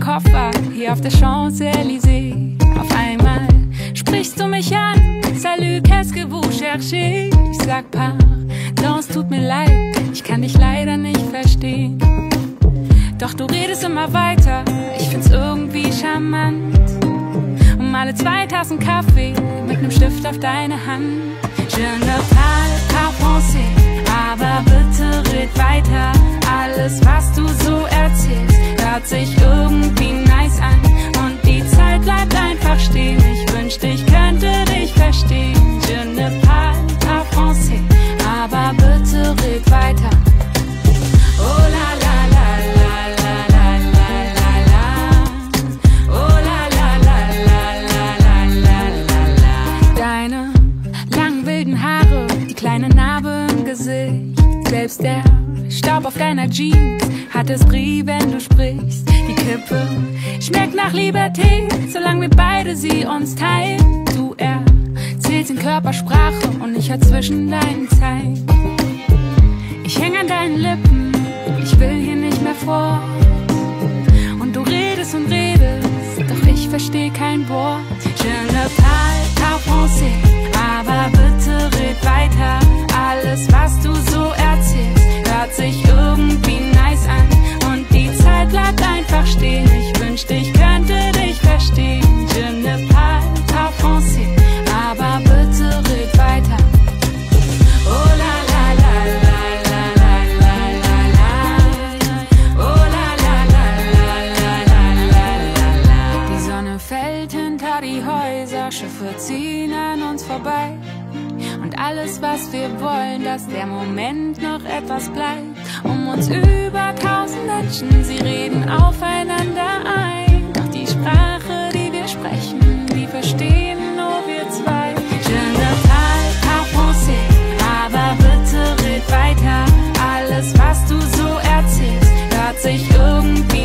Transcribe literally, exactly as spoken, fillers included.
Koffer hier auf der Champs-Élysées. Auf einmal sprichst du mich an. Salut, qu'est-ce que vous cherchez? Ich sag pardon, es tut mir leid, ich kann dich leider nicht verstehen. Doch du redest immer weiter, ich find's irgendwie charmant. Um alle zwei Tassen Kaffee mit nem Stift auf deine Hand. Je ne parle pas français, aber bitte red weiter. Alles, was du so erzählst, hört sich irgendwie nice an. Und die Zeit bleibt einfach stehen. Ich wünschte, ich könnte dich verstehen. Je ne parle pas français, aber bitte red weiter. Oh la la la la la la la la. Oh la la la la la la la la. Deine langen wilden Haare, die kleine Narbe im Gesicht. Selbst der Staub auf deiner Jeans hat es Brie, wenn du sprichst. Die Kippe schmeckt nach Liberté, solange wir beide sie uns teilen. Du erzählst in Körpersprache und ich hör zwischen deinen Zeilen. Ich häng an deinen Lippen, ich will hier nicht mehr vor. Und du redest und redest, doch ich versteh kein Wort. Je ne parle pas français, aber bitte red weiter. Alles, was du so erzählst, hört sich irgendwie nice an. Und die Zeit bleibt einfach stehen. Ich wünschte, ich könnte dich verstehen. Je ne parle pas français, aber bitte red weiter. Oh la la la la la la la la la. Oh la la la la la la la la. Die Sonne fällt hinter die Häuser, Schiffe ziehen an uns vorbei. Und alles, was wir wollen, dass der Moment noch etwas bleibt. Um uns über tausend Menschen, sie reden aufeinander ein. Doch die Sprache, die wir sprechen, die verstehen nur wir zwei. Je ne parle pas français, aber bitte red weiter. Alles, was du so erzählst, hört sich irgendwie